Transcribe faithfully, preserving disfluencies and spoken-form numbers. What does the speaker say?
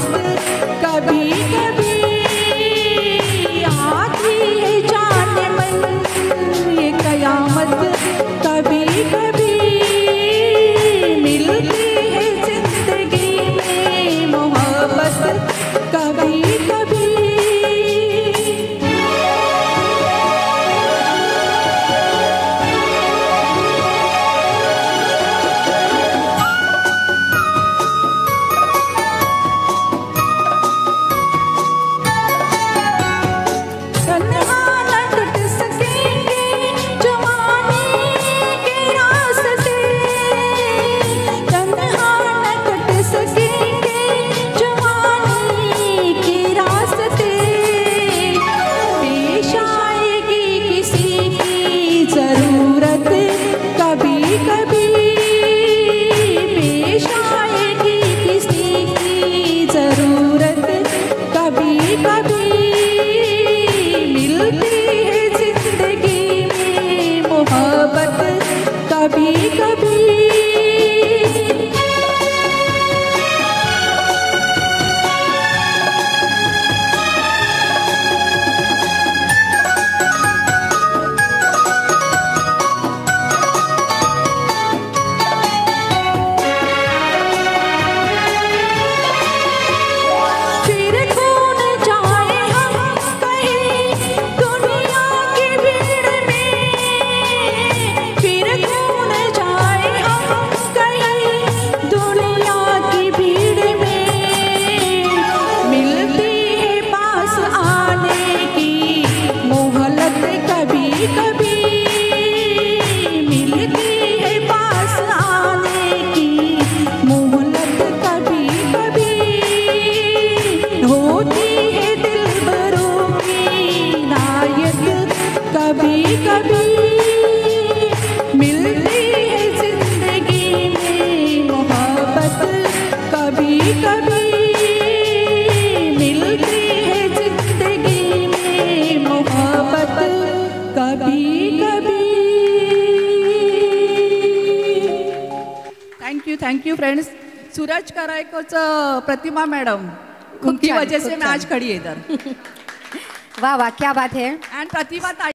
कयामत कभी कभी आती है जाने मन, ये कयामत कभी कभी मिलती है जिंदगी में मोहब्बत कभी कभी। कभी कभी कभी कभी मिलती है जिंदगी में मोहब्बत कभी कभी मिलती है जिंदगी में मोहब्बत कभी कभी। Thank you thank you friends. Suraj करायकोचं प्रतिमा मैडम, उनकी वजह से मैं आज खड़ी है इधर। वाह वाह क्या बात है। एंड प्रतिमा